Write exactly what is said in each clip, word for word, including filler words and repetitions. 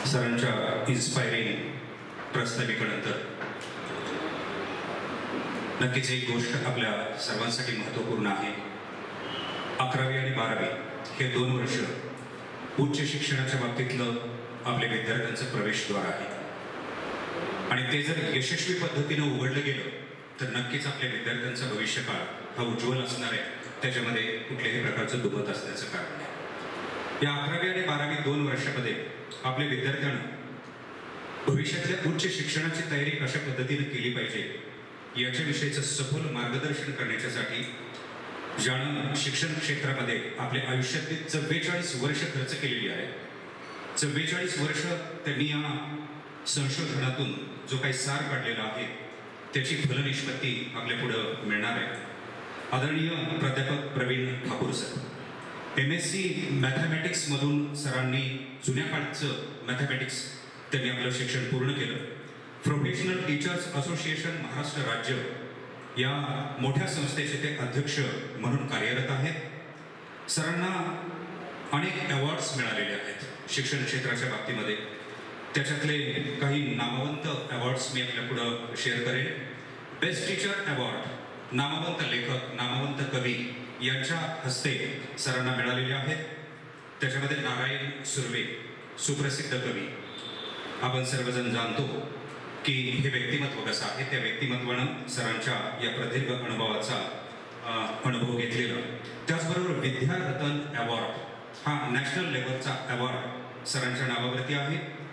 सरांच्या इन्स्पायरिंग प्रस्ताविकेनंतर नक्कीच एक गोष्ट आपल्या सर्वांसाठी महत्त्वपूर्ण आहे. अकरावी आणि बारावी हे दोन वर्ष उच्च शिक्षणाच्या बाबतीतलं आपल्या विद्यार्थ्यांचं प्रवेशद्वार आहे आणि ते जर यशस्वी पद्धतीनं उघडलं गेलं तर नक्कीच आपल्या विद्यार्थ्यांचा भविष्यकाळ हा उज्ज्वल असणार आहे. त्याच्यामध्ये कुठल्याही प्रकारचं दुमत असण्याचं कारण नाही. या अकरावी आणि बारावी दोन वर्षामध्ये आपल्या विद्यार्थ्यांना भविष्यातल्या उच्च शिक्षणाची तयारी कशा पद्धतीने केली पाहिजे याच्याविषयीचं सखोल मार्गदर्शन करण्याच्यासाठी ज्यानं शिक्षण क्षेत्रामध्ये आपल्या आयुष्यातली चव्वेचाळीस वर्ष खर्च केलेली आहे, चव्वेचाळीस वर्ष त्यांनी या संशोधनातून जो काही सार काढलेला आहे त्याची फलनिष्पत्ती आपल्या पुढं मिळणार आहे. आदरणीय प्राध्यापक Praveen Thakur sir, M S C मॅथमॅटिक्समधून सरांनी जुन्या काळचं मॅथमॅटिक्स त्यांनी आपलं शिक्षण पूर्ण केलं. प्रोफेशनल टीचर्स असोसिएशन महाराष्ट्र राज्य या मोठ्या संस्थेचे ते अध्यक्ष म्हणून कार्यरत आहेत. सरांना अनेक अवॉर्ड्स मिळालेले आहेत शिक्षण क्षेत्राच्या बाबतीमध्ये. त्याच्यातले काही नामवंत अवॉर्ड्स मी आपल्या पुढं शेअर करेन. बेस्ट टीचर अवॉर्ड नामवंत लेखक, नामवंत कवी यांच्या हस्ते सरांना मिळालेले आहेत. त्याच्यामध्ये नारायण सुर्वे, सुप्रसिद्ध कवी, आपण सर्वजण जाणतो की हे व्यक्तिमत्व कसं आहे. त्या व्यक्तिमत्वानं सरांच्या या प्रदीर्घ अनुभवाचा अनुभव घेतलेला. त्याचबरोबर विद्यारत्न अवॉर्ड हा नॅशनल लेवलचा अवॉर्ड सरांच्या नावावरती आहे.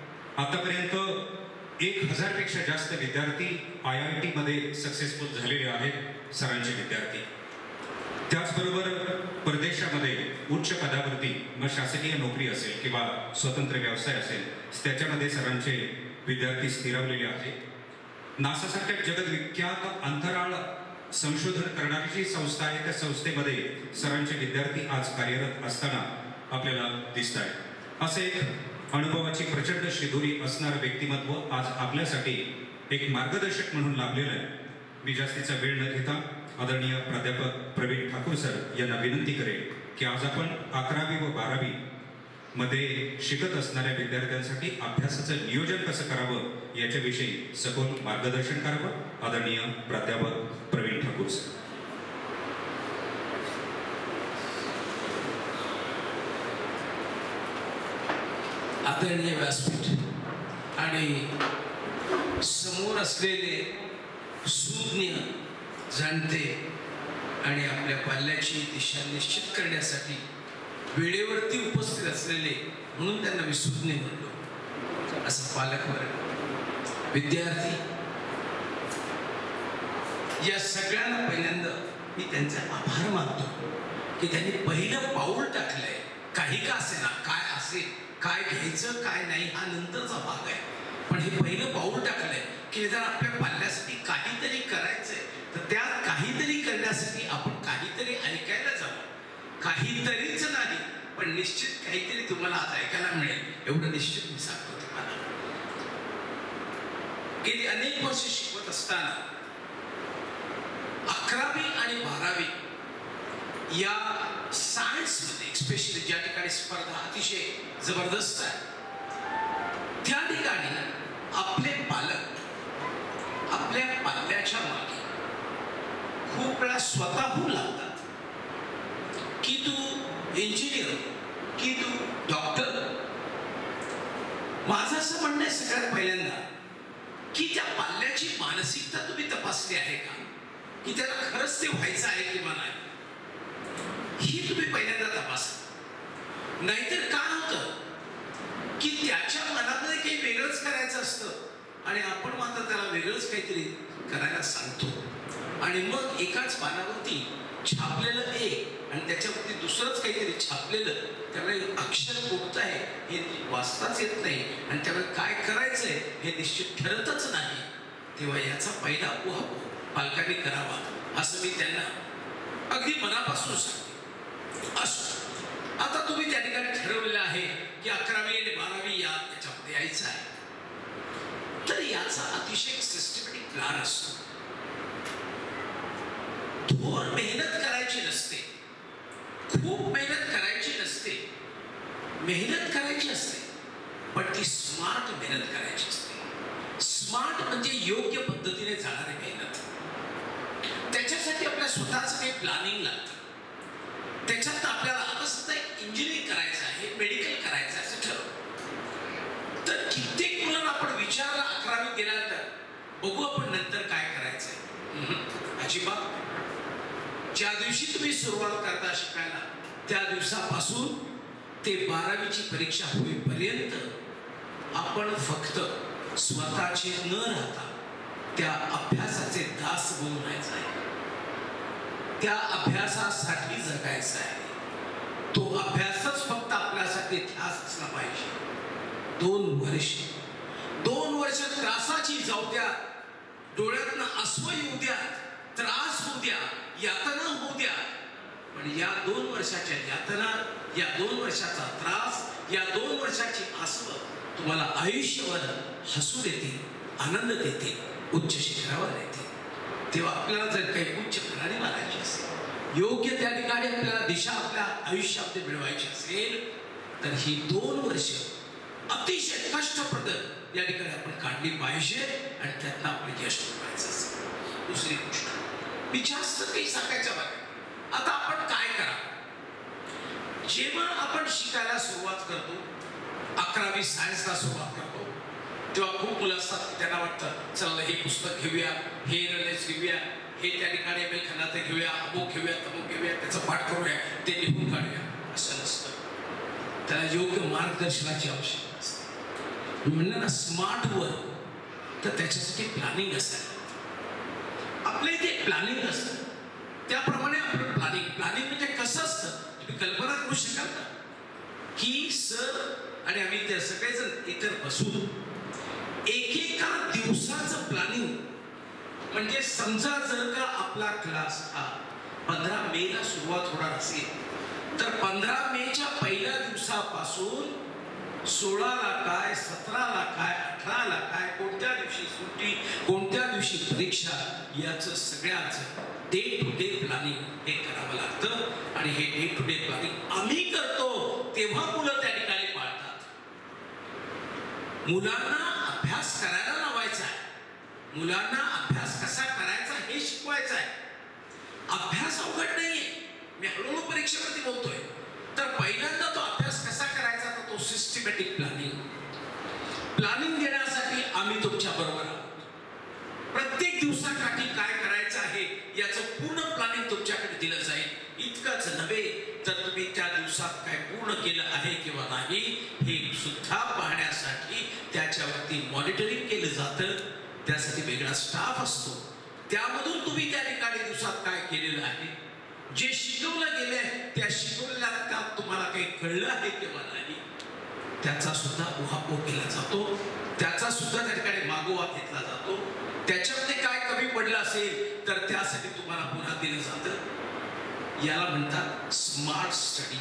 आतापर्यंत एक हजारपेक्षा जास्त विद्यार्थी आय आय टीमध्ये सक्सेसफुल झालेले आहेत सरांचे विद्यार्थी. त्याचबरोबर परदेशामध्ये उच्च पदावरती, मग शासकीय नोकरी असेल किंवा स्वतंत्र व्यवसाय असेल, त्याच्यामध्ये सरांचे विद्यार्थी स्थिरावलेले आहेत. नासासारख्या जगदविख्यात अंतराळ संशोधन करणारी जी संस्था आहे त्या संस्थेमध्ये सरांचे विद्यार्थी आज कार्यरत असताना आपल्याला दिसत आहे. असे एक अनुभवाची प्रचंड शिदोरी असणारं व्यक्तिमत्व आज आपल्यासाठी एक मार्गदर्शक म्हणून लाभलेलं आहे. मी जास्तीचा वेळ न घेता आदरणीय प्राध्यापक प्रवीण ठाकूर सर यांना विनंती करेन की आज आपण अकरावी व बारावी मध्ये शिकत असणाऱ्या विद्यार्थ्यांसाठी अभ्यासाचं नियोजन कसं करावं याच्याविषयी सखोल मार्गदर्शन करावं. आदरणीय प्राध्यापक प्रवीण ठाकूर सर. आदरणीय व्यासपीठ आणि समोर असलेले सुज्ञ, जाणते आणि आपल्या पाल्याची दिशा निश्चित करण्यासाठी वेळेवरती उपस्थित असलेले, म्हणून त्यांना मी सुज्ञ म्हणलो, असं पालकवर्ग, विद्यार्थी, या सगळ्यांना पहिल्यांदा मी त्यांचे आभार मानतो की त्यांनी पहिलं पाऊल टाकलंय. काही का असेना, काय असेल, काय घ्यायचं काय नाही हा नंतरचा भाग आहे, पण हे पहिलं पाऊल टाकलंय की जर आपल्या पाल्यासाठी काहीतरी करायचंय तर त्यात काहीतरी करण्यासाठी आपण काहीतरी ऐकायला जावं. काहीतरीच नाही पण निश्चित काहीतरी तुम्हाला आज ऐकायला मिळेल एवढं निश्चित मी सांगतो तुम्हाला. गेली अनेक वर्ष शिकवत असताना अकरावी आणि बारावी या सायन्समध्ये स्पेशली ज्या ठिकाणी स्पर्धा अतिशय जबरदस्त आहे त्या ठिकाणी आपले पालक आपल्या पाल्याच्या मागे खूप वेळा स्वतःहून लागतात की तू इंजिनियर, की तू डॉक्टर. माझं असं म्हणणं आहे सगळ्यात पहिल्यांदा की त्या पाल्याची मानसिकता तुम्ही तपासली आहे का, की त्याला खरंच ते व्हायचं आहे किंवा नाही, ही तुम्ही पहिल्यांदा तपासा. नाहीतर काय होतं की त्याच्या मनामध्ये काही वेगळंच करायचं असतं आणि आपण मात्र त्याला वेगळंच काहीतरी करायला सांगतो आणि मग एकाच पानावरती छापलेलं एक आणि त्याच्यावरती दुसरंच काहीतरी छापलेलं, त्यावेळी अक्षर कोणतं आहे हे वाचताच येत नाही आणि त्यावेळी काय करायचंय हे निश्चित ठरतच नाही. तेव्हा याचा पहिला उहापोह पालकांनी करावा असं मी त्यांना अगदी मनापासून सांगते. असो, आता तुम्ही त्या ठिकाणी ठरवलेलं आहे की अकरावी आणि बारावी या याच्यामध्ये यायचं आहे, तर याचा अतिशय सिस्टमॅटिक प्लॅन असतो. थोर मेहनत करायची नसते, खूप मेहनत करायची नसते, मेहनत करायची असते पण ती स्मार्ट अजिबात. ज्या दिवशी तुम्ही सुरुवात करता शिकायला त्या दिवसापासून ते बारावीची परीक्षा होईपर्यंत आपण फक्त स्वतःचे न राहता त्या अभ्यासाचे दास बनून राहायचं आहे. त्या अभ्यासासाठी जगायचं आहे. तो अभ्यासच फक्त आपल्यासाठी ध्यास असला पाहिजे. दोन वर्ष दोन वर्ष त्रासाची जाऊ द्या, डोळ्यातनं अश्रू येऊ द्या, त्रास होऊ द्या, यातना होऊ द्या, पण या दोन वर्षाच्या यातना, या दोन वर्षाचा त्रास, या दोन वर्षाची आसव तुम्हाला आयुष्यभर हसू देते, आनंद देते, उच्च शिखरावर येते. तेव्हा आपल्याला जर काही उच्च प्रणाली मारायची असेल, योग्य त्या ठिकाणी आपल्याला दिशा आपल्या आयुष्यामध्ये मिळवायची असेल, तर ही दोन वर्ष अतिशय कष्टप्रद या ठिकाणी आपण काढली पाहिजे आणि त्यातनं आपण यश मिळवायचं असेल. दुसरी गोष्ट, मी जास्त काही सांगायचं नाही. आता आपण काय करा, जेव्हा आपण शिकायला सुरुवात करतो, अकरावी सायन्सला सुरुवात करतो, तेव्हा खूप मुलं असतात, त्यांना वाटतं चला हे पुस्तक घेऊया, हे नॉलेज घेऊया, हे त्या ठिकाणी खानात घेऊया, अमुक घेऊया, तमुक घेऊया, त्याचं पाठ करूया, ते लिहून काढूया. असं नसतं. त्याला योग्य मार्गदर्शनाची आवश्यकता असते. मी म्हणलं ना स्मार्ट वर्क, तर त्याच्यासाठी प्लॅनिंग असतं. आपल्या इथे प्लॅनिंग असतं, त्याप्रमाणे आपलं प्लॅनिंग प्लॅनिंग म्हणजे कसं असतं तुम्ही कल्पना करू शकाल का, की सर आणि आम्ही ते सगळेजण इतर बसून एकेका दिवसाचं प्लॅनिंग, म्हणजे समजा जर का आपला क्लास हा पंधरा मे ला सुरुवात होणार असेल, तर पंधरा मेच्या पहिल्या दिवसापासून सोळाला काय, सतराला काय, अठराला काय, कोणत्या दिवशी सुट्टी, कोणत्या दिवशी परीक्षा, याचं सगळ्याचं डे टू डे प्लॅनिंग हे करावं लागतं. आणि हे डे टू डे प्लॅनिंग आम्ही करतो तेव्हा मुलं त्या ठिकाणी पाळतात. मुलांना अभ्यास करायला लावायचा आहे, मुलांना अभ्यास कसा करायचा हे शिकवायचं आहे. अभ्यास अवघड नाहीये, मी हळूहळू परीक्षेवरती बोलतोय. तर पहिल्यांदा तो अभ्यास कसा करायचा, तर तो सिस्टमॅटिक प्लॅनिंग प्लॅनिंग देण्यासाठी आम्ही तुमच्या बरोबर आहोत. प्रत्येक दिवसाकाठी काय करायचं आहे याचं पूर्ण प्लॅनिंग तुमच्याकडे दिलं जाईल. इतकंच नव्हे तर तुम्ही त्या दिवसात काय पूर्ण केलं आहे किंवा नाही हे सुद्धा पाहण्यासाठी त्याच्यावरती मॉनिटरिंग केलं जातं. त्यासाठी वेगळा स्टाफ असतो, त्यामधून तुम्ही त्या ठिकाणी दिवसात काय केलेलं आहे, जे शिकवलं गेले त्या शिकवलेल्या त्यात तुम्हाला काही कळलं आहे किंवा नाही, त्याचा सुद्धा उहापोह केला जातो, त्याचा सुद्धा त्या ठिकाणी मागोवा घेतला जातो. त्याच्यामध्ये काय कमी पडलं असेल तर त्यासाठी तुम्हाला पुन्हा दिलं जातं. याला म्हणतात स्मार्ट स्टडी.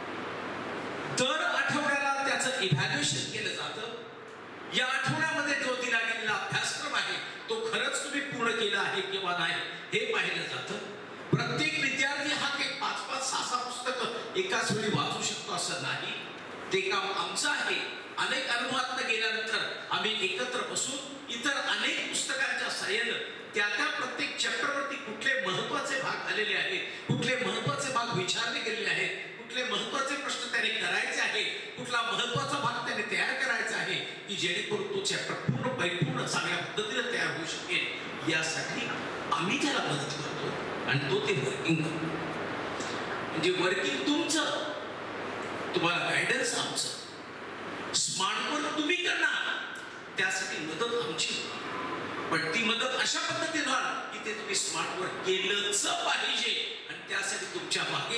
दर आठवड्याला त्याचं इव्हॅल्युएशन केलं जातं. या आठवड्यामध्ये जो दिला गेलेला अभ्यासक्रम आहे तो खरंच तुम्ही पूर्ण केला आहे किंवा नाही हे पाहिलं जातं. प्रत्येक विद्यार्थी हा काही पाच पाच सहा सहा पुस्तकं एकाच वेळी वाचू शकतो असं नाही. ते काम आमचं आहे. अनेक अनुभवातनं गेल्यानंतर आम्ही एकत्र बसून इतर अनेक पुस्तकांच्या सहाय्यानं त्या त्या प्रत्येक चॅप्टरवरती कुठले महत्वाचे भाग आलेले आहेत, कुठले महत्वाचे भाग विचारले गेलेले आहेत, कुठले महत्वाचे प्रश्न त्याने करायचे आहे, कुठला महत्वाचा भाग त्याने तयार करायचा आहे, की जेणेकरून तो चॅप्टर पूर्ण परिपूर्ण चांगल्या पद्धतीने तयार होऊ शकेल. यासाठी आम्ही त्याला मदत करतो आणि तो ते वर्किंग करतो. म्हणजे वर्किंग तुमचं, तुम्हाला गायडन्स आमचं, स्मार्ट वर्क तुम्ही करणार, त्यासाठी मदत आमची. पण ती मदत अशा पद्धतीने होणार की ते तुम्ही स्मार्ट वर्क केलंच पाहिजे. आणि त्यासाठी तुमच्या मागे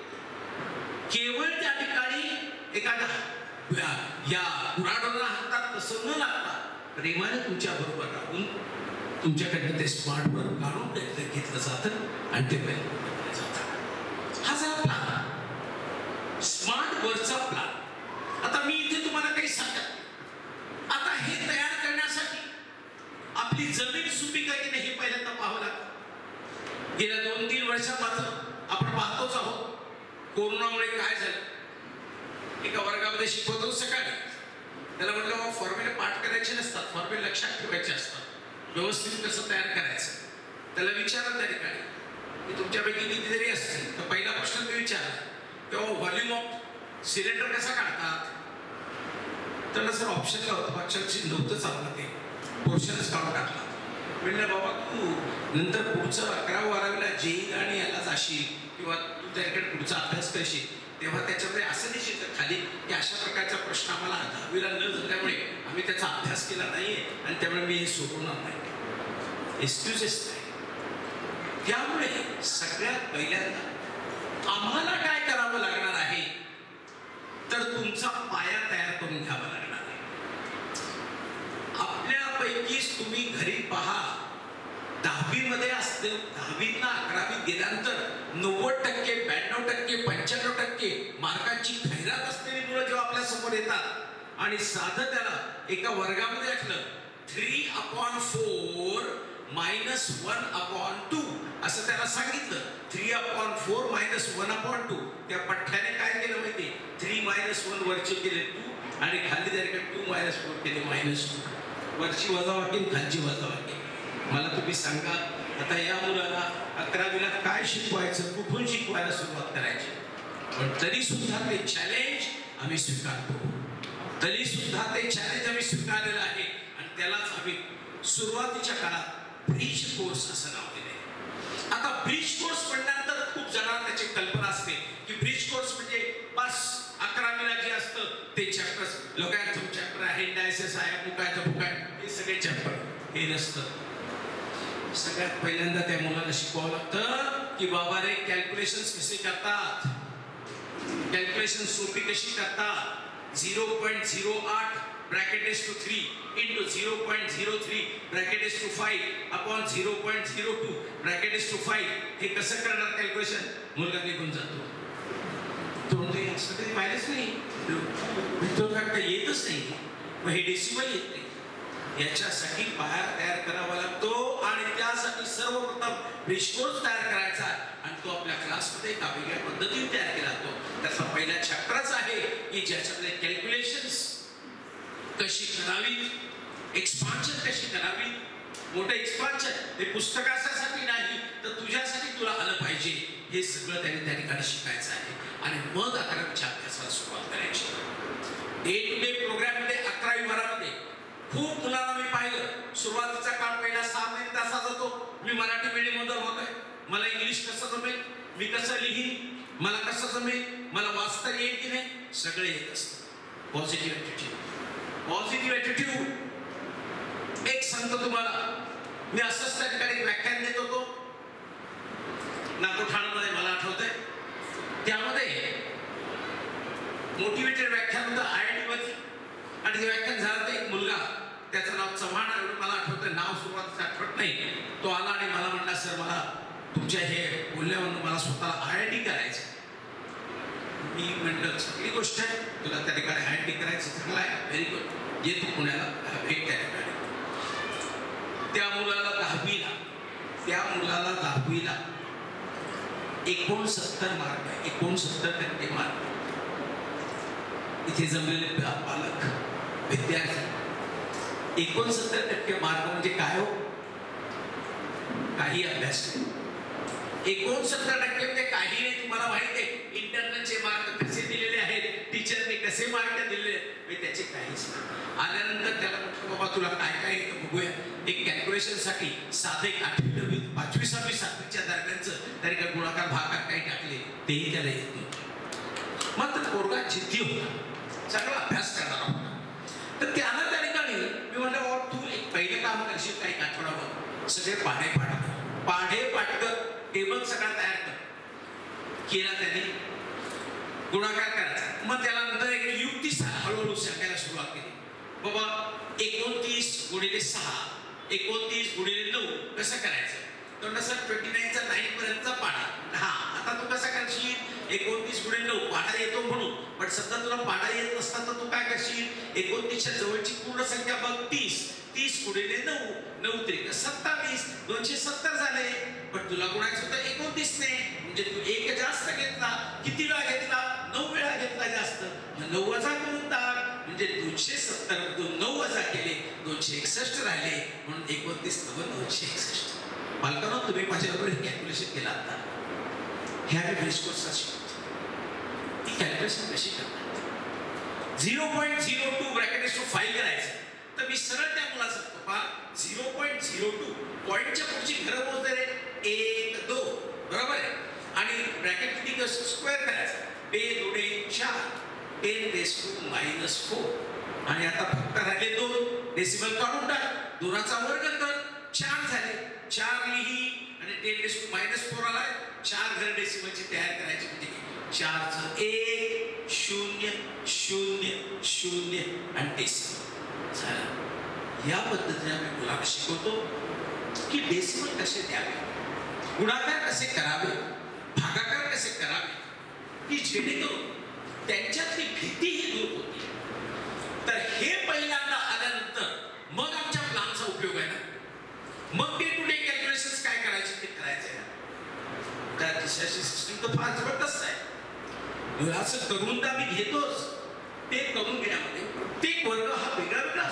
केवळ त्या ठिकाणी एखाद्या या कुऱ्हाडीला हातात तसं न लागता प्रेमाने तुमच्या बरोबर राहून तुमच्याकडनं ते स्मार्ट वर्क काढून घेतलं जातं आणि ते केलं जातं. हा झाला प्लॅन, स्मार्ट वर्कचा प्लॅन. आता मी इथे तुम्हाला काही सांगत, आता हे तयार करण्यासाठी आपली जमीन सुपीक आहे की नाही हे पहिल्यांदा पाहावं लागतं. गेल्या दोन तीन वर्षात मात्र आपण पाहतोच आहोत कोरोनामुळे काय झालं. एका वर्गामध्ये शिकवतो सकाळी, त्याला म्हटलं बाबा फॉर्म्युले पाठ करायचे नसतात, फॉर्म्युले लक्षात ठेवायचे असतात, व्यवस्थित कसं तयार करायचं. त्याला विचारलं त्या ठिकाणी की तुमच्यापैकी किती जरी असतील तर पहिला प्रश्न मी विचारला तेव्हा व्हॉल्यूम ऑफ सिलेंडर कसा काढतात. त्याला सर ऑप्शनला होतं, मागच्या नव्हतं चाललं, ते पोर्शनच काढून टाकला. म्हणलं बाबा तू नंतर पुढचं अकरावी बारावीला जेई आणि याला जाशील किंवा तू त्याकडे पुढचा अभ्यास करशील तेव्हा त्याच्यामध्ये असं दिसेल खाली की अशा प्रकारचा प्रश्न आम्हाला दहावीला न झाल्यामुळे आम्ही त्याचा अभ्यास केला नाहीये आणि त्यामुळे मी हे सोडवणार नाही. एक्सक्युजेस नाही. त्यामुळे सगळ्यात पहिल्यांदा आम्हाला काय करावं लागणार आहे तर तुमचा पाया तयार करून घ्यावा लागणार आहे. आपल्यापैकीच तुम्ही घरी पहा दहावीमध्ये असते दहावीतनं अकरावीत गेल्यानंतर नव्वद टक्के ब्याण्णव टक्के पंच्याण्णव टक्के मार्कांची खैरात असलेली मुलं जेव्हा आपल्या समोर येतात आणि साधं त्याला एका वर्गामध्ये असलं three upon four minus one upon two असं त्याला सांगितलं. Three upon four minus one upon two त्या पठ्ठ्याने काय केलं माहिती थ्री मायनस वन वरचे केले टू आणि खाली त्याकडे टू मायनस फोर केले मायनस टू. वरची वजाबाकी खालची वजाबाकी. मला तुम्ही सांगा आता या मुलाला अकरावीला काय शिकवायचं कुठून शिकवायला सुरुवात करायची. पण तरी सुद्धा ते चॅलेंज आम्ही स्वीकारतो. तरी सुद्धा ते चॅलेंज आम्ही स्वीकारलेलं आहे आणि त्यालाच आम्ही सुरुवातीच्या काळात ब्रिज कोर्स असं नाव दिले. आता ब्रिज कोर्स म्हणल्यानंतर खूप जणांना त्याची कल्पना असते की ब्रिज कोर्स म्हणजे बस अकरावीला जे असतं ते चॅप्टर्स लोकांचं चॅप्टर आहे डायसेस आहे बुकायचं बुकाय हे सगळे चॅप्टर हे नसतं. सगळ्यात पहिल्यांदा त्या मुलाला शिकवावं लागतं की बाबा रे कॅल्क्युलेशन कसे करतात. कॅल्क्युलेशन सोपी कशी करतात. झिरो पॉईंट झिरो आठ bracket is two three into zero point zero three bracket is two five upon zero point zero two bracket is two five हे कसं करणार कॅल्क्युलेशन. मुलगा निघून जातो. तो म्हणतो असं कधी पाहिलंच नाही. तो फक्त येतच नाही. मग हे डेसिमल येत नाही. याच्यासाठी पाया तयार करावा लागतो आणि त्यासाठी सर्वप्रथम ब्रिज कोर्स तयार करायचा आणि तो आपल्या क्लासमध्ये एका वेगळ्या पद्धतीने तयार केला जातो. त्याचा पहिला चॅप्टरच आहे की ज्याच्यामध्ये कॅल्क्युलेशन्स कशी करावी एक्सपान्शन कशी करावी. मोठं एक्सपान्शन हे पुस्तकासाठी नाही तर तुझ्यासाठी तुला आलं पाहिजे हे सगळं त्यांनी त्या ठिकाणी शिकायचं आहे आणि मग अकरावीच्या अभ्यासाला सुरुवात करायची. डे टू डे प्रोग्राममध्ये अकरावी बारामध्ये खूप मुलांना मी पाहिलं सुरुवातीचा काळ पहिला सहा महिने तासा जातो. मी मराठी मीडियम मध्ये होतोय. मला इंग्लिश कसं जमेल मी कसं लिहीन मला कसं जमेल मला वाचता येईल की नाही सगळं येत असतं. Positive attitude positive attitude. एक सांगतो तुम्हाला मी असंच त्या ठिकाणी व्याख्यान देत होतो नागोठाणमध्ये मला आठवतंय. त्यामध्ये मोटिवेटेड व्याख्यान होतं आय आय टी मध्ये आणि ते व्याख्यान झालं तर एक मुलगा त्याचं नाव चव्हाण एवढं मला आठवतं नाव सुरुवातीचं आठवत नाही. तो आला आणि मला म्हणला सर मला तुमच्या हे बोलण्यावरून मला स्वतःला आय आय टी करायचं. मी म्हटलं चांगली गोष्ट आहे तुला त्या ठिकाणी आय आय टी करायचं चांगलं आहे व्हेरी गुड ये तू पुण्याला भेट त्या ठिकाणी. त्या मुलाला दहावीला त्या मुलाला दहावीला एकोणसत्तर मार्क आहे. एकोणसत्तर टक्के मार्क. इथे जमलेले पालक विद्यार्थी एकोणसत्तर टक्के मार्क म्हणजे काय हो काही अभ्यास नाही. एकोणसत्तर टक्के म्हणजे काही नाही. तुम्हाला माहिती आहे इंटरनलचे मार्क कसे दिलेले आहेत टीचरने कसे मार्क दिलेले त्याचे काहीच नाही. आल्यानंतर त्याला म्हटलं बाबा तुला काय काय येतं बघूया. एक कॅल्क्युलेशन साठी साधे आठवी नववी पाचवी सहावी सातवीच्या दरम्यानचं तरी काही गुणाकार भागाकार काही टाकले तेही त्याला येत नव्हतं. मात्र पोरगा जिद्दी होता चांगला अभ्यास करणारा होता. तर त्याला त्या ठिकाणी मी म्हटलं बाबा तू एक पहिलं काम करशील काही आठवडाभर सगळे पाढे पाठक पाढे पाठक टेबल सगळा तयार कर केला त्याने गुणाकार करायचा. मग त्याला नंतर एक युक्ती हळूहळू सांगायला सुरुवात केली. बाबा एकोणतीस गुणिले सहा एकोणतीस गुणिले नऊ कसं करायचं. तर सर ट्वेंटी नाईनचा नाईन पर्यंतचा पाढा. हा आता तू कसा करशील एकोणतीस गुणिले नऊ पाढा येतो म्हणून पण सध्या तुला पाढा येत नसता तर तू काय करशील एकोणतीसच्या जवळची पूर्ण संख्या बघ तीस तीस गुणिले नऊ नऊ त्रिक सत्तावीस दोनशे सत्तर झाले. पण तुला गुणायचं होतं एकोणतीस ने म्हणजे तू एक जास्त घेतला. किती वेळा घेतला नऊ वेळा घेतला जास्त. नऊ वजा करून टाक म्हणजे दोनशे सत्तर मधून नऊ वजा केले दोनशे एकसष्ट राहिले म्हणून एकोणतीस नव्वद दोनशे एकसष्ट. पालकांनो तुम्ही माझ्याबरोबर कॅल्क्युलेशन केला आता हे आम्ही ब्रिज कोर्सला शिकवतो. ती कॅल्क्युलेशन कशी करतात. Zero point zero two bracket is two five करायचं तर मी सरळ त्या मुला सांगतो पहा झिरो पॉईंट झिरो टू पॉईंटच्या पुढची घरं मोजले रे एक दोन बरोबर आहे आणि ब्रॅकेट किती स्क्वेअर करायचं बे दोडे चार ten raise to minus four आणि आता फक्त राहिले दोन डेसिमल काढून टाक दोनाचा वर्ग कर चार झाले चार लिही आणि ten raise to minus four आलाय चार घर डेसिमलची तयार करायची म्हणजे चारचं एक शून्य शून्य शून्य आणि डेसिमल झालं या पद्धतीने आम्ही मुलांना शिकवतो की डेसिमल कसे द्यावे गुणाकार कसे करावे भागाकार कसे करावे की जेणेकरून त्यांच्यातली भीती ही दूर होती तर हे पहिल्यांदा आल्यानंतर मग आमच्या प्लॅनचा उपयोग आहे ना मग डे टू डे कॅल्क्युलेशन्स काय करायचे ते करायचे आहे ना त्या दिशाची सिस्टीम तर फार जबरदस्त आहे असं करून तर आम्ही घेतोच ते करून घेण्यामध्ये प्रत्येक वर्ग हा वेगळा वेगळा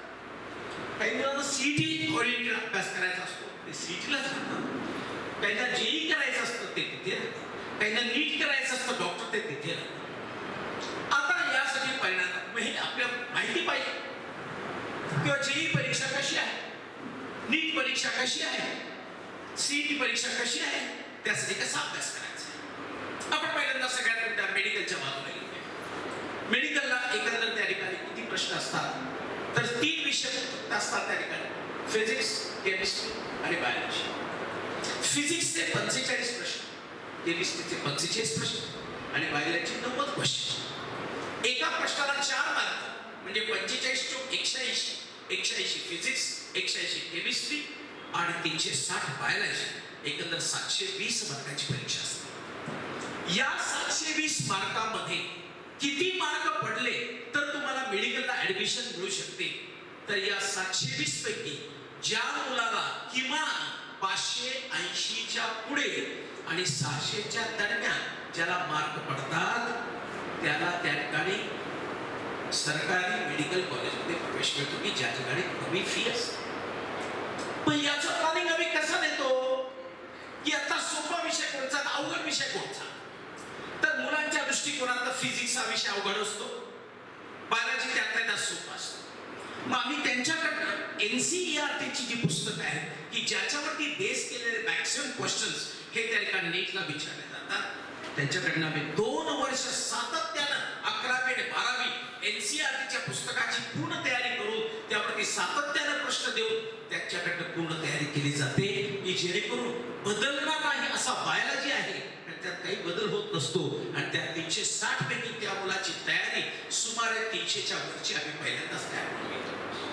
असतो काही मुलांना सीईटी ओरिएंटेड अभ्यास करायचा असतो ते सीईटीलाच राहतात काहींना जेई करायचं असतं ते तिथे राहतात काहींना नीट करायचं असतं डॉक्टर ते तिथे राहतात आता यासाठी परिणाम हे आपल्याला माहिती पाहिजे किंवा जेई परीक्षा कशी आहे नीट परीक्षा कशी आहे सीईटी परीक्षा कशी आहे त्यासाठी कसा अभ्यास करायचा आपण पहिल्यांदा सगळ्यात मेडिकलच्या बाजूला गेलो मेडिकलला एकंदर त्या ठिकाणी किती प्रश्न असतात तर तीन विषय असतात त्या ठिकाणी फिजिक्स केमिस्ट्री आणि बायोलॉजी फिजिक्सचे पंचेचाळीस प्रश्न केमिस्ट्रीचे पंचेचाळीस प्रश्न आणि बायोलॉजी नव्वद क्वेश्चन एका प्रश्नाला चार मार्क म्हणजे पंचेचाळीस चौक एकशे ऐंशी एकशे ऐंशी फिजिक्स एकशे ऐंशी केमिस्ट्री आणि तीनशे साठ बायोलॉजी एकंदर सातशे वीस मार्कांची परीक्षा असते या सातशे वीस मार्कामध्ये किती मार्क पडले तर तुम्हाला मेडिकलला ऍडमिशन मिळू शकते तर या सातशे वीस पैकी ज्या मुलाला किमान पाचशे ऐंशीच्या पुढे आणि सहाशेच्या दरम्यान ज्याला मार्क पडतात त्याला त्या ठिकाणी सरकारी मेडिकल कॉलेजमध्ये प्रवेश मिळतो की ज्या ठिकाणी कमी फी असते पण याचं प्लॅनिंग आम्ही कसं देतो की आता सोपा विषय कोणता अवघड विषय कोणता तर मुलांच्या दृष्टिकोनात फिजिक्स हा विषय अवघड असतो बायोलॉजी त्यातल्या त्यात सोपा असतो मग आम्ही त्यांच्याकडनं एनसीईआरटीची जी पुस्तकं आहेत की ज्याच्यावरती बेस केलेले मॅक्सिमम क्वेश्चन्स हे त्या ठिकाणी नीटला विचारले जातात त्यांच्याकडनं आम्ही दोन वर्ष सातत्यानं अकरावी आणि बारावी एनसीईआरटीच्या पुस्तकाची पूर्ण तयारी करून त्यावरती सातत्यानं प्रश्न देऊन त्याच्याकडनं पूर्ण तयारी केली जाते की जेणेकरून बदलणार नाही असा बायोलॉजी आहे त्यात काही बदल होत नसतो आणि त्या तीनशे साठ पैकी त्या मुलाची तयारी सुमारे तीनशेच्या वरची आम्ही पहिल्यांदाच तयार करून घेतो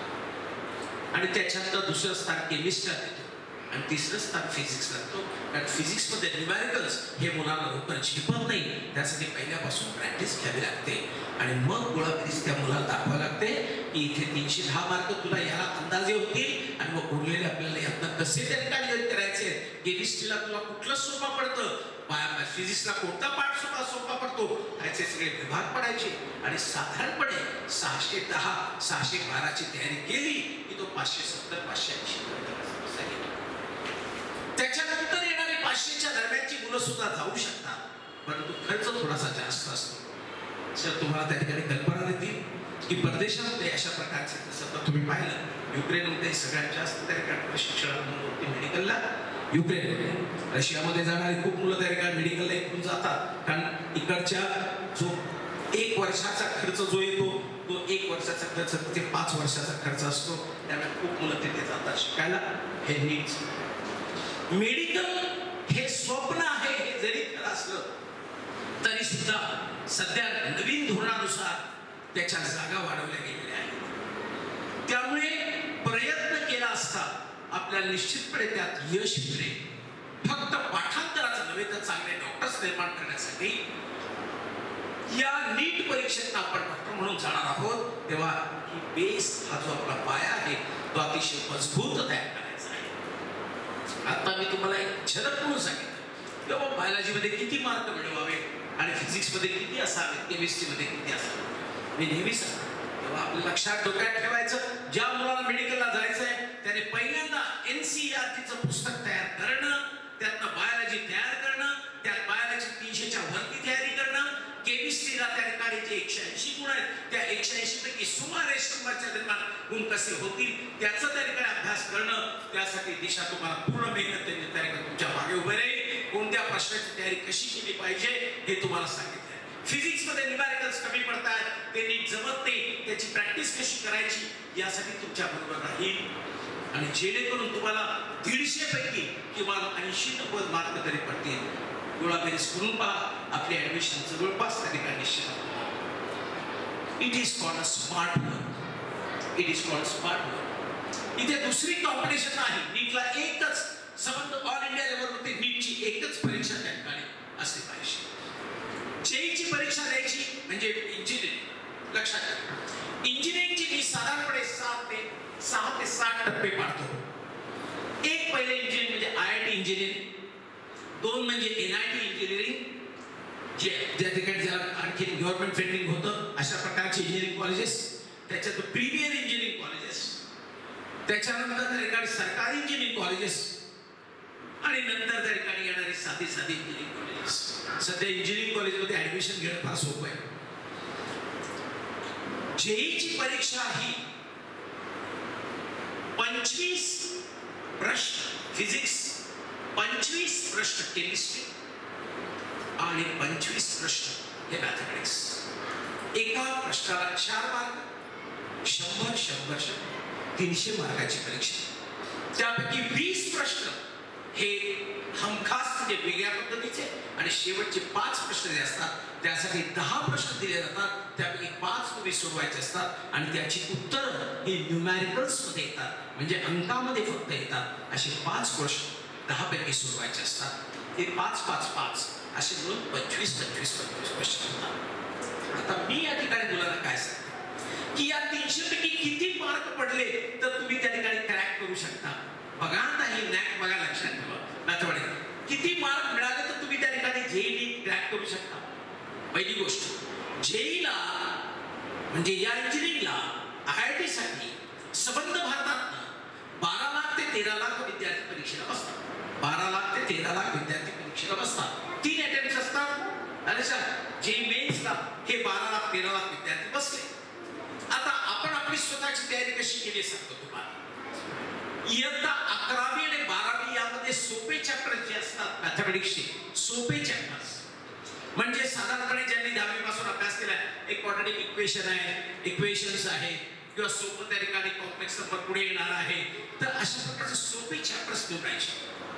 आणि त्याच्यानंतर दुसरं स्थान केमिस्ट्रीला देतो आणि तिसरं स्थान फिजिक्सला देतो कारण फिजिक्समध्ये न्यूमॅरिकल्स हे मुलांना लवकर झेपत नाही त्यासाठी पहिल्यापासून प्रॅक्टिस घ्यावी लागते आणि मग गोळाबेरीज त्या मुलाला दाखवावं लागते की इथे तीनशे दहा मार्क तुला याला अंदाजे होतील आणि मग उरलेले आपल्याला यातनं कसे त्या ठिकाणी करायचे केमिस्ट्रीला तुला कुठलं सोपं पडतं फिजिक्सला कोणता पाठ सोपा सोपा पडतो याचे सगळे विभाग पडायचे आणि साधारणपणे सहाशे दहा सहाशे बाराची तयारी केली की तो पाचशे सत्तर पाचशे ऐंशी त्याच्यानंतर येणारी पाचशेच्या दरम्यानची मुलं सुद्धा जाऊ शकतात परंतु खर्च थोडासा जास्त असतो जर तुम्हाला त्या ठिकाणी कल्पना देतील की परदेशामध्ये अशा प्रकारचे जसं तुम्ही पाहिलं युक्रेनमध्ये सगळ्यात जास्त त्या ठिकाणी प्रशिक्षणामध्ये मेडिकलला युक्रेन रशियामध्ये जाणारी खूप मुलं त्या ठिकाणी मेडिकलला इकडून जातात कारण इकडच्या जो एक वर्षाचा खर्च जो येतो तो एक वर्षाचा खर्च तिथे पाच वर्षाचा खर्च असतो त्यामुळे खूप मुलं तिथे जातात शिकायला हे नीट मेडिकल हे स्वप्न आहे हे जरी खरं असलं तरी सुद्धा सध्या नवीन धोरणानुसार त्याच्या जागा वाढवल्या गेलेल्या आहेत त्यामुळे प्रयत्न केला असता आपल्याला निश्चितपणे त्यात यश मिळेल फक्त पाठांतराचं नव्हे तर चांगले डॉक्टर्स निर्माण करण्यासाठी या नीट परीक्षेत आपण डॉक्टर म्हणून जाणार आहोत तेव्हा की बेस हा जो आपला पाया आहे तो अतिशय मजबूत तयार करायचा आहे आता मी तुम्हाला एक झलक म्हणून सांगितलं तेव्हा बायोलॉजीमध्ये किती मार्क मिळवावे आणि फिजिक्समध्ये किती असावे केमिस्ट्रीमध्ये किती असावे मी नेहमी सांगतो तेव्हा आपल्या लक्षात डोक्यात ठेवायचं ज्या मुलाला मेडिकलला जायचंय त्याने पहिल्यांदा एनसीईआरटीचं पुस्तक तयार करणं त्यातनं बायोलॉजी तयार करणं त्यात बायोलॉजी तीनशेच्या वरती तयारी करणं केमिस्ट्रीला त्या ठिकाणी जे एकशे ऐंशी गुण आहेत त्या एकशे ऐंशी पैकी सुमारे शंभरच्या दरम्यान गुण कसे होतील त्याचा त्या ठिकाणी अभ्यास करणं, त्यासाठी दिशा तुम्हाला पूर्ण मेहनत त्यांनी त्या ठिकाणी तुमच्या मागे उभे राहील. कोणत्या प्रश्नाची तयारी कशी केली पाहिजे हे तुम्हाला सांगितलं. फिजिक्स मध्ये न्यूमॅरिकल्स कमी पडतात, ते नीट जमत नाही, त्याची प्रॅक्टिस कशी करायची यासाठी तुमच्या बरोबर राहील. आणि जेणेकरून तुम्हाला दीडशे पैकी किंवा ऐंशी नव्वद मार्क तरी पडतील. डोळाबेरीज करून पहा, आपली ऍडमिशन जवळपास त्या ठिकाणी निश्चित होईल. It is called a smart work. It is called smart work. इथे दुसरी कॉम्पिटिशन नाही. नीटला एकच संबंध ऑल इंडिया लेवलवरती नीटची एकच परीक्षा त्या ठिकाणी असली पाहिजे. जेईची परीक्षा द्यायची म्हणजे इंजिनिअरिंग. लक्षात घ्या, इंजिनिअरिंगची मी साधारणपणे सात ते सहा ते सात टप्पे पाडतो. एक पहिले इंजिनिअरिंग म्हणजे आय आय टी इंजिनिअरिंग, दोन म्हणजे एन आय टी इंजिनिअरिंग, जे ज्या ठिकाणी ज्याला आणखी गव्हर्नमेंट फंडिंग होतं अशा प्रकारचे इंजिनिअरिंग कॉलेजेस, त्याच्यात प्रीमियर इंजिनिअरिंग कॉलेजेस, त्याच्यानंतर त्या ठिकाणी सरकारी इंजिनिअरिंग कॉलेजेस, आणि नंतर त्या ठिकाणी येणारी साधी साधी इंजिनिअरिंग कॉलेजेस. सध्या इंजिनिअरिंग कॉलेजमध्ये ऍडमिशन घेणं फार सोपं आहे. जेईची परीक्षा ही पंचवीस प्रश्न फिजिक्स, पंचवीस प्रश्न केमिस्ट्री आणि पंचवीस प्रश्न हे मॅथमॅटिक्स. एका प्रश्नाला चार मार्क, शंभर शंभर शंभर तीनशे मार्काची परीक्षा. त्यापैकी वीस प्रश्न हे हमखास म्हणजे वेगळ्या पद्धतीचे, आणि शेवटचे पाच प्रश्न जे असतात त्यासाठी दहा प्रश्न दिले जातात. त्यापैकी पाच तुम्ही सोडवायचे असतात आणि त्याची उत्तरं ही न्यूमॅरिकल्स मध्ये येतात, म्हणजे अंकामध्ये फक्त येतात. असे पाच प्रश्न दहा पैकी सोडवायचे असतात. हे पाच पाच पाच असे मिळून पंचवीस पंचवीस पंचवीस प्रश्न होतात. आता मी या ठिकाणी मुलांना काय सांगतो की या तीनशे पैकी किती मार्क पडले तर तुम्ही त्या ठिकाणी क्रॅक करू शकता. बघा नाही नॅक बघा, लक्षात ठेवा. मॅथमॅटिक्स किती मार्क मिळाले तर तुम्ही त्या ठिकाणी जेईई क्रॅक करू शकता. पहिली गोष्ट, जेईला म्हणजे या इंजिनिअरिंगला आय आय टी साठी संबंध भारतात बारा लाख ते तेरा लाख विद्यार्थी परीक्षेला बसतात. बारा लाख ते तेरा लाख विद्यार्थी परीक्षेला बसतात. तीन अटेम्प्ट असतात. आणि सर जे मेन्सला हे बारा लाख तेरा लाख विद्यार्थी बसले. आता आपण आपली स्वतःची तयारी कशी केली सांगतो तुम्हाला. इयत्ता अकरावी आणि बारावी यामध्ये सोपे चॅप्टर जे असतात मॅथमॅटिक्सचे, सोपे चॅप्टर्स म्हणजे साधारणपणे ज्यांनी दहावी पासून अभ्यास केला, एक क्वाड्रॅटिक इक्वेशन आहे, इक्वेशन्स आहेत, किंवा सोपं त्या ठिकाणी कॉम्प्लेक्स नंबर पुढे येणार आहे, तर अशा प्रकारचे सोपे चॅप्टर्स निवडायचे.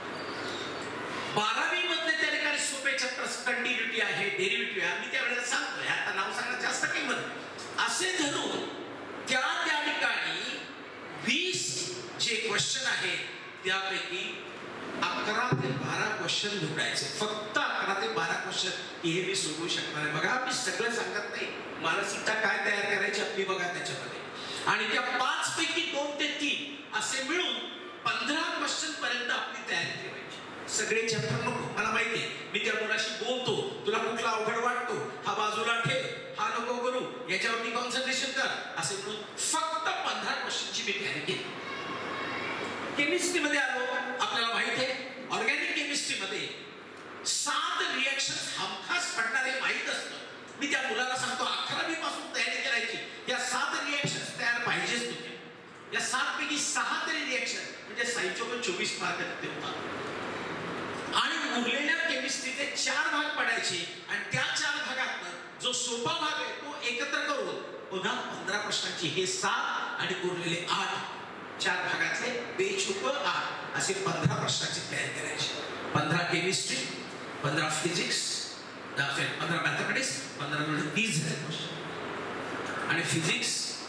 बारावी मधले त्या ठिकाणी सोपे चॅप्टर्स कंटिन्युटी आहे, डेरिव्हेटिव्ह आहे, मी त्यावेळेला सांगतोय, आता नाव सांगण्यात जास्त किंमत असे धरून त्या त्या ठिकाणी वीस जे क्वेश्चन आहेत त्यापैकी अकरा ते बारा क्वेश्चन निवडायचे. फक्त अकरा ते बारा क्वेश्चन हे मी सोडवू शकणार आहे. बघा मी सगळं सांगत नाही, मानसिकता काय तयार करायची आपली बघा त्याच्यामध्ये. आणि त्या पाच पैकी दोन ते तीन असे मिळून पंधरा क्वेश्चन पर्यंत आपली तयारी ठेवायची. सगळे चॅप्टर नको, मला माहिती आहे मी त्या मुलाशी बोलतो, तुला कुठला अवघड वाटतो हा बाजूला ठेव, हा नको करू, याच्यावरती कॉन्सन्ट्रेशन कर, असे म्हणून फक्त पंधरा क्वेश्चनची मी तयारी केली. केमिस्ट्री मध्ये आलो, आपल्याला माहित आहे ऑर्गॅनिक केमिस्ट्री मध्ये सात रिएक्शन हमखास पडणार हे माहित असतं. मी त्या मुलाला सांगतो अकरावी पासून तयारी करायची, या सात रिएक्शन तयार पाहिजेच तुझ्या. या सात पैकी सहा तरी रिएक्शन म्हणजे साईचोबत चोवीस मार्क तिथे होतात. आणि उरलेल्या केमिस्ट्रीचे चार भाग पडायचे आणि त्या चार भागात जो सोपा भाग आहे तो एकत्र करून पुन्हा पंधरा प्रश्नांची हे सात आणि उरलेले आठ, चार भागातले बेचुक आठ असे पंधरा प्रश्नांची तयारी करायची. पंधरा केमिस्ट्री, पंधरा फिजिक्स, पंधरा मॅथमॅटिक्स, पंधरा म्हणजे तीस झाले क्वेश्चन. आणि फिजिक्स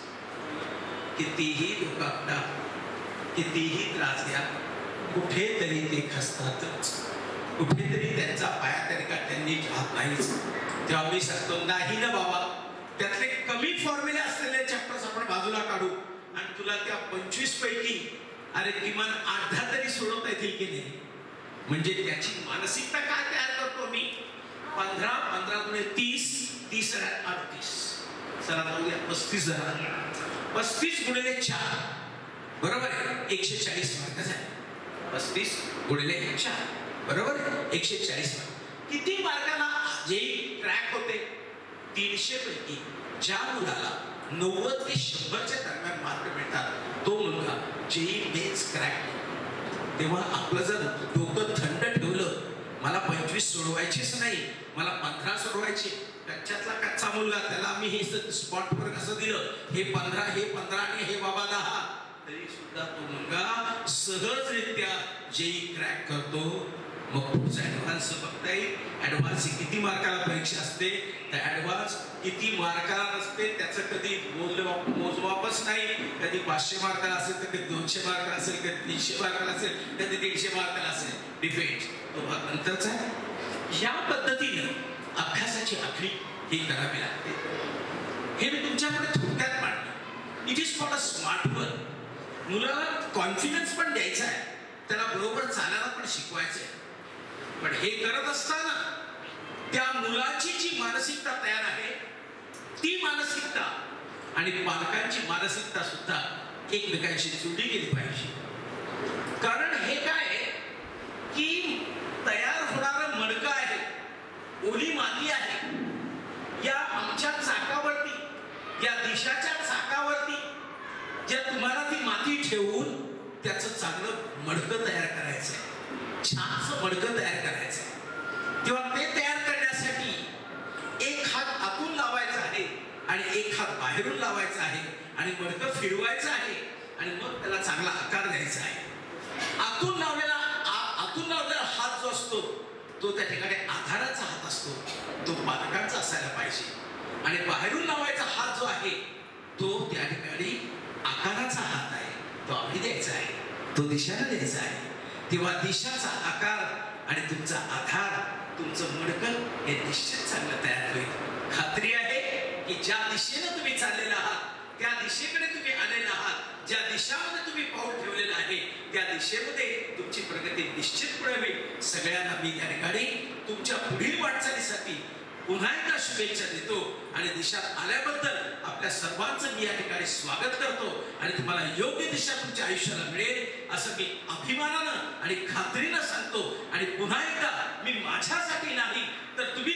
कितीही लोकांना कितीही त्रास द्या, कुठेतरी ते खचतातच, कुठेतरी त्यांचा पाया तरी का त्यांनी घात नाहीच. तेव्हा मी सांगतो नाही ना बाबा, त्यातले कमी फॉर्म्युले असलेले चॅप्टर्स आपण बाजूला काढू आणि तुला त्या पंचवीस पैकी अरे किमान आठ दहा तरी सोडवता येतील की नाही. म्हणजे त्याची मानसिकता काय तयार करतो मी. पंधरा पंधरा गुणे तीस, तीस अडतीस, चला जाऊया पस्तीस जरा, पस्तीस गुणिले चार बरोबर आहे एकशे चाळीस मार्क आहे. पस्तीस गुणिले चार बरोबर एकशे चाळीस मार्क. किती मार्काला जे क्रॅक होते. तीनशे पैकी ज्या मुलाला नव्वद ते शंभरच्या दरम्यान मार्क मिळतात तो मुलगा जेई मेन्स क्रॅक. तेव्हा आपलं जर डोकं थंड ठेवलं, मला पंचवीस सोडवायचीच नाही, मला पंधरा सोडवायचे, कच्च्यातला कच्चा मुलगा त्याला आम्ही हे स्पॉटवर कसं दिलं, हे पंधरा हे पंधरा आणि हे बाबा दहा, तरी सुद्धा तो मुलगा सहजरित्या जेई क्रॅक करतो. मग पुढचा ऍडव्हान्स बघता येईल. ऍडव्हान्स किती मार्काला परीक्षा असते, तर ऍडव्हान्स किती मार्काला नसते त्याचं कधी मोजमाप मोजमापच नाही. कधी पाचशे मार्काला असेल तर कधी दोनशे मार्काला असेल, कधी तीनशे मार्काला असेल, कधी दीडशे मार्काला असेल, डिपेंड. तो भाग नंतरचा आहे. या पद्धतीने अभ्यासाची आखणी ही करावी लागते. हे मी तुमच्याकडे थोडक्यात मांडलं. It is for a smart work. मुलाला कॉन्फिडन्स पण द्यायचा आहे, त्याला बरोबर चालायला पण शिकवायचं आहे. पण हे करत असताना त्या मुलाची जी मानसिकता तयार आहे, ती मानसिकता आणि पालकांची मानसिकता सुद्धा एकमेकांशी जोडली गेली पाहिजे. कारण हे काय की तयार होणारं मडकं आहे, ओली माती आहे, या आमच्या चाकावरती, या दिशाच्या चाकावरती ज्या तुम्हाला ती माती ठेवून त्याचं चांगलं मडकं तयार करायचं आहे, छानसं मडकं तयार करायचं आहे. तेव्हा ते तयार करण्यासाठी एक हात आतून लावायचा आहे आणि एक हात बाहेरून लावायचा आहे आणि मडकं फिरवायचं आहे आणि मग त्याला चांगला आकार द्यायचा आहे. आतून लावलेला आतून लावलेला हात जो असतो तो त्या ठिकाणी आधाराचा हात असतो, तो पालकांचा असायला पाहिजे. आणि बाहेरून लावायचा हात जो आहे तो त्या ठिकाणी आकाराचा हात आहे, तो आम्ही द्यायचा आहे, तो दिशेला द्यायचा आहे. तेव्हा दिशाचा आकार आणि तुमचा आधार, तुमचं मडकं हे निश्चित चांगलं तयार होईल. खात्री आहे की ज्या दिशेनं तुम्ही चाललेला आहात, त्या दिशेकडे तुम्ही आलेला आहात, ज्या दिशामध्ये तुम्ही पाऊल ठेवलेलं आहे त्या दिशेमध्ये तुमची प्रगती निश्चितपणे होईल. सगळ्यांना मी या ठिकाणी तुमच्या पुढील वाटचालीसाठी पुन्हा एकदा शुभेच्छा देतो आणि दिशात आल्याबद्दल आपल्या सर्वांचं मी या ठिकाणी स्वागत करतो आणि तुम्हाला योग्य दिशा तुमच्या आयुष्याला मिळेल असं मी अभिमानानं आणि खात्रीनं सांगतो. आणि पुन्हा एकदा मी माझ्यासाठी नाही तर तुम्ही